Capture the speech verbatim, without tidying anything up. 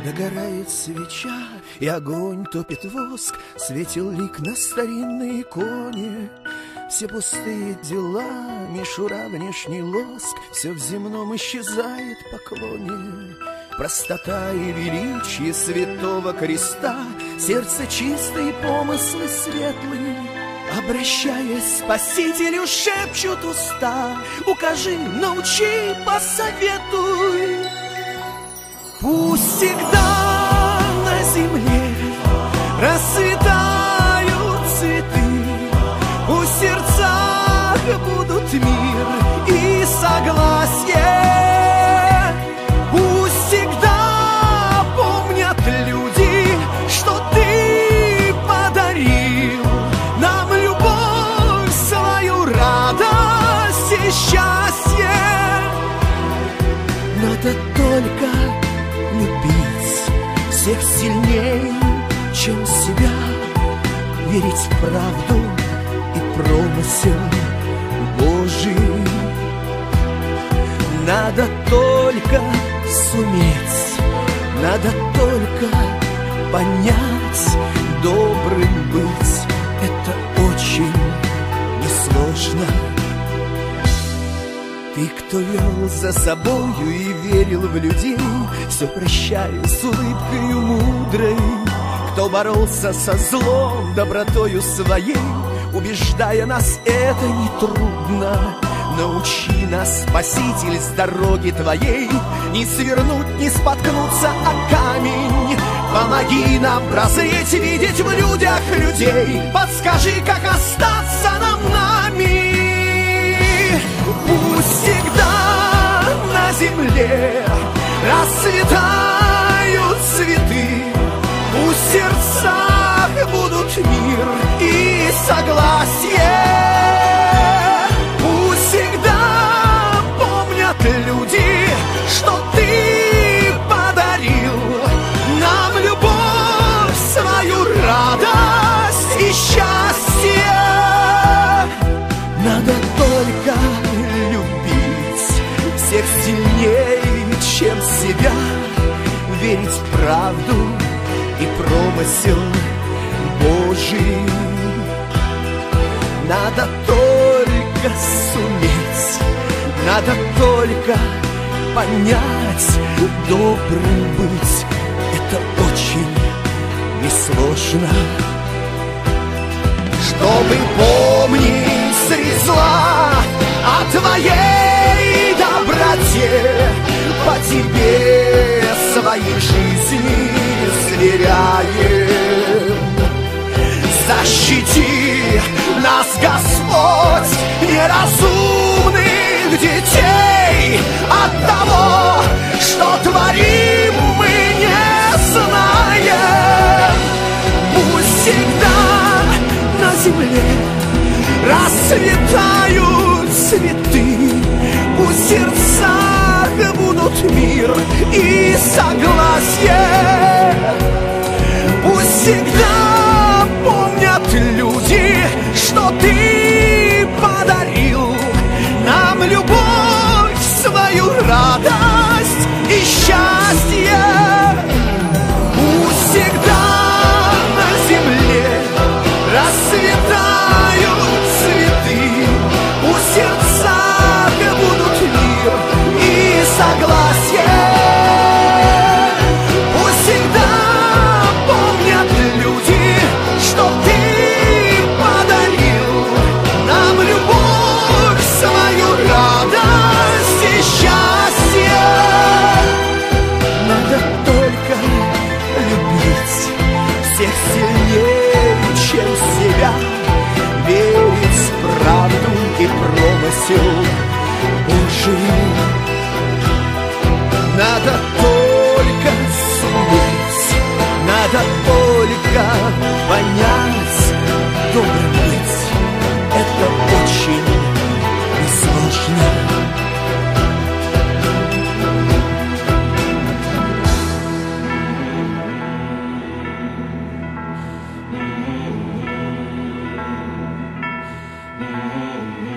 Догорает свеча, и огонь топит воск, светил лик на старинной иконе. Все пустые дела, мишура, внешний лоск, все в земном исчезает поклоне. Простота и величие святого креста, сердце чистое, помыслы светлые. Обращаясь к Спасителю, шепчут уста: укажи, научи, посоветуй. Пусть всегда на земле расцветают цветы, пусть в сердцах будут мир и согласие. Пусть всегда помнят люди, что ты подарил нам любовь, свою радость и счастье. Надо только любить всех сильней, чем себя, верить в правду и промысел Божий. Надо только суметь, надо только понять, добрым быть — это очень несложно. Ты, кто вел за собою и верил в людей, все прощая с улыбкою мудрой, кто боролся со злом добротою своей, убеждая нас, это нетрудно. Научи нас, Спаситель, с дороги Твоей не свернуть, не споткнуться о камень. Помоги нам прозреть, видеть в людях людей, подскажи, как остаться нам нами. Пусть всегда на земле расцветают цветы, пусть в сердцах будут мир и согласие. Пусть всегда помнят люди, что ты подарил нам любовь, свою радость и счастье. Надо только любить всех сильнее, чем себя, верить в правду и промысел Божий. Надо только суметь, надо только понять, добрым быть — это очень несложно. Чтобы помнить средь зла о Твоей доброте, по Тебе своей жизни сверяем. Защити нас, Господь, неразумных детей, от того, что творим, мы не знаем. Пусть всегда на земле расцветают цветы, пусть в сердцах будут мир и согласие. Пусть всегда помнят люди, что ты подарил нам любовь, свою радость и счастье. Пусть всегда на земле расцветают цветы, пусть в сердцах будут мир и согласие. Пусть всегда помнят люди, что ты подарил нам любовь, свою радость и счастье. Надо только любить всех сильнее, чем себя, верить в правду и промысел Божий. Надо только суметь, надо только понять, добрым быть — это очень несложно. Mm-hmm.